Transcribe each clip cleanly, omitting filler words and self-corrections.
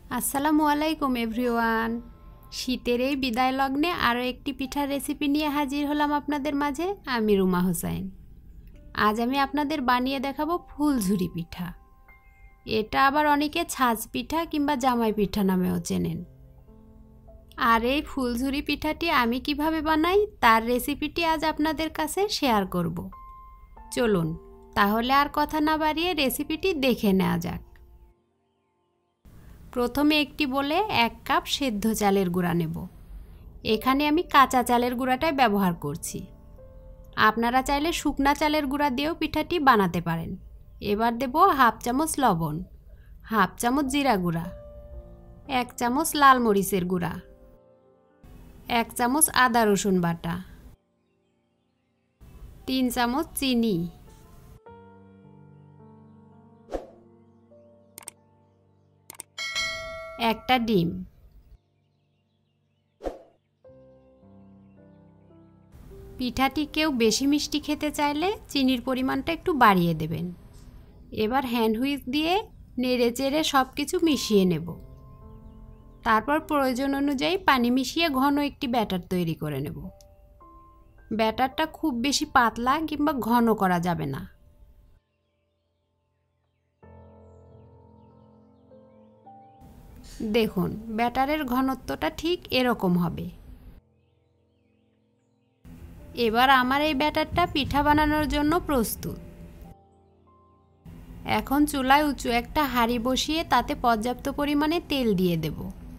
আসসালামু আলাইকুম এভরিওয়ান। শীতের এই বিদায় লগ্নে আরও একটি পিঠার রেসিপি নিয়ে হাজির হলাম আপনাদের মাঝে। আমি রুমা হোসেন। আজ আমি আপনাদের বানিয়ে দেখাবো ফুলঝুরি পিঠা। এটা আবার অনেকে ছাঁচ পিঠা কিংবা জামাই পিঠা নামেও চেনেন। আর এই ফুলঝুরি পিঠাটি আমি কিভাবে বানাই তার রেসিপিটি আজ আপনাদের কাছে শেয়ার করব। চলুন তাহলে আর কথা না বাড়িয়ে রেসিপিটি দেখে নেওয়া যাক। প্রথমে একটি বলে 1 কাপ সেদ্ধ চালের গুঁড়া নেব। এখানে আমি কাঁচা চালের গুঁড়াটাই ব্যবহার করছি। আপনারা চাইলে শুকনা চালের গুঁড়া দিয়েও পিঠাটি বানাতে পারেন। এবার দেব হাফ চামচ লবণ, হাফ চামচ জিরা গুঁড়া, 1 চামচ লাল মরিচের গুঁড়া, 1 চামচ আদা রসুন বাটা, 3 চামচ চিনি, একটা ডিম। পিঠাটি কেউ বেশি মিষ্টি খেতে চাইলে চিনির পরিমাণটা একটু বাড়িয়ে দেবেন। এবার হ্যান্ড হুইস্ক দিয়ে নেড়ে চেড়ে সব কিছু মিশিয়ে নেব। তারপর প্রয়োজন অনুযায়ী পানি মিশিয়ে ঘন একটি ব্যাটার তৈরি করে নেব। ব্যাটারটা খুব বেশি পাতলা কিংবা ঘন করা যাবে না। দেখুন ব্যাটারের ঘনত্বটা ঠিক এরকম হবে। এবার আমার এই ব্যাটারটা পিঠা বানানোর জন্য প্রস্তুত। এখন চুলায় উঁচু একটা হাঁড়ি বসিয়ে তাতে পর্যাপ্ত পরিমাণে তেল দিয়ে দেব।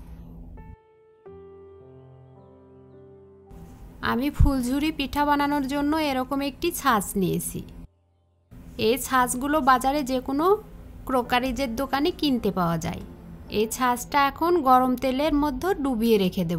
আমি ফুলঝুরি পিঠা বানানোর জন্য এরকম একটি ছাঁচ নিয়েছি। এই ছাঁচগুলো বাজারে যে কোনো ক্রোকারিজের দোকানে কিনতে পাওয়া যায়। এই ছাঁচটা এখন গরম তেলের মধ্যে ডুবিয়ে রেখে দেব।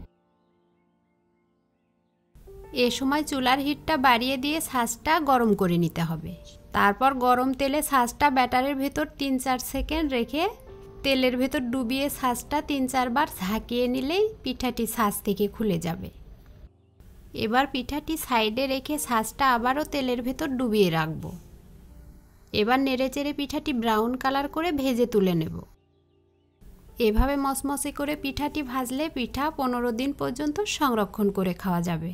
এ সময় চুলার হিটটা বাড়িয়ে দিয়ে ছাঁচটা গরম করে নিতে হবে। তারপর গরম তেলে ছাঁচটা ব্যাটারের ভেতর 3-4 সেকেন্ড রেখে তেলের ভেতর ডুবিয়ে ছাঁচটা 3-4 বার ঝাঁকিয়ে নিলেই পিঠাটি ছাঁচ থেকে খুলে যাবে। এবার পিঠাটি সাইডে রেখে ছাঁচটা আবারও তেলের ভেতর ডুবিয়ে রাখব। এবার নেড়েচেড়ে পিঠাটি ব্রাউন কালার করে ভেজে তুলে নেব। এভাবে মচমচে করে পিঠাটি ভাজলে পিঠা 15 দিন পর্যন্ত সংরক্ষণ করে খাওয়া যাবে।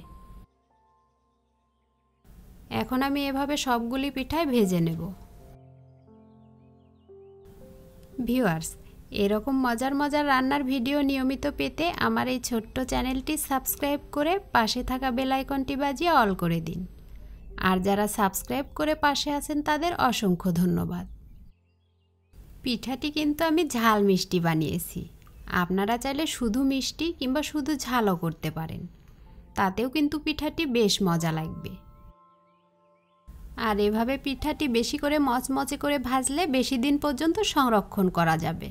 এখন আমি এভাবে সবগুলি পিঠাই ভেজে নেব। ভিউয়ার্স, এরকম মজার মজার রান্নার ভিডিও নিয়মিত পেতে আমার এই ছোট্ট চ্যানেলটি সাবস্ক্রাইব করে পাশে থাকা বেল আইকনটি বাজিয়ে অল করে দিন। আর যারা সাবস্ক্রাইব করে পাশে আছেন তাদের অসংখ্য ধন্যবাদ। পিঠাটি কিন্তু আমি ঝাল মিষ্টি বানিয়েছি। আপনারা চাইলে শুধু মিষ্টি কিংবা শুধু ঝালও করতে পারেন। তাতেও কিন্তু পিঠাটি বেশ মজা লাগবে। আর এভাবে পিঠাটি বেশি করে মচমচে করে ভাজলে বেশি দিন পর্যন্ত সংরক্ষণ করা যাবে।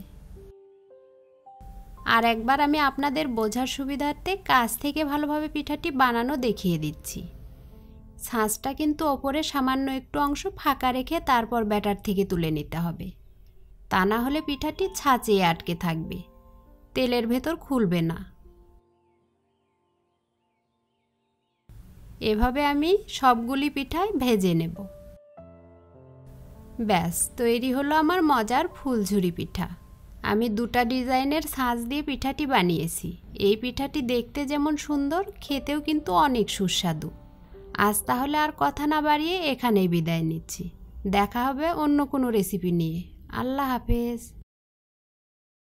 আর একবার আমি আপনাদের বোঝার সুবিধার্থে কাছ থেকে ভালোভাবে পিঠাটি বানানো দেখিয়ে দিচ্ছি। ছাঁচটা কিন্তু ওপরে সামান্য একটু অংশ ফাঁকা রেখে তারপর ব্যাটার থেকে তুলে নিতে হবে। তা না হলে পিঠাটি ছাঁচে আটকে থাকবে, তেলের ভেতর খুলবে না। এভাবে আমি সবগুলি পিঠাই ভেজে নেব। ব্যাস তৈরি হলো আমার মজার ফুলঝুরি পিঠা। আমি 2টা ডিজাইনের ছাঁচ দিয়ে পিঠাটি বানিয়েছি। এই পিঠাটি দেখতে যেমন সুন্দর, খেতেও কিন্তু অনেক সুস্বাদু। আজ তাহলে আর কথা না বাড়িয়ে এখানেই বিদায় নিচ্ছি। দেখা হবে অন্য কোনো রেসিপি নিয়ে। আল্লাহ হাফেজ।